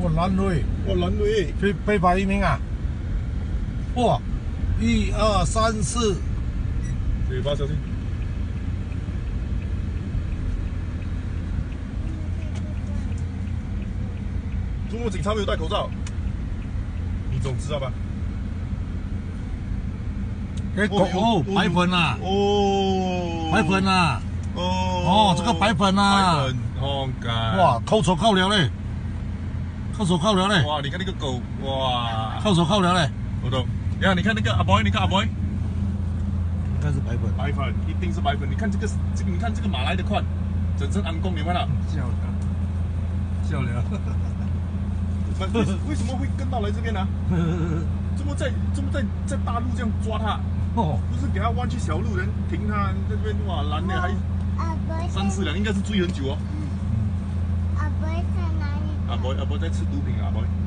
哇，蓝蕊， 哇，蓝蕊， 被罚1名啊！哇，1、2、3、4， 嘴巴小心。中国警察没有戴口罩，你总知道吧？ 哦，白粉啊！ 哦， 白粉啊！哦，这个白粉啊！ 白粉，哦， 哇，扣手扣了嘞！扣手扣了嘞！ 哇，你看那个狗，哇， 扣手扣了嘞！ 我懂。呀，你看那个阿 boy， 你看阿 boy， 应该是白粉， 白粉一定是白粉。你看这个，你看这个马来的款，整身安公，你看了？ 笑了。 为什么会跟到来这边呢？怎么在大路这样抓他？哦，不是给他弯去小路，人停他这边哇拦的还3、4辆，应该是追很久哦。 阿伯在哪里？ 阿伯在吃毒品啊，阿伯。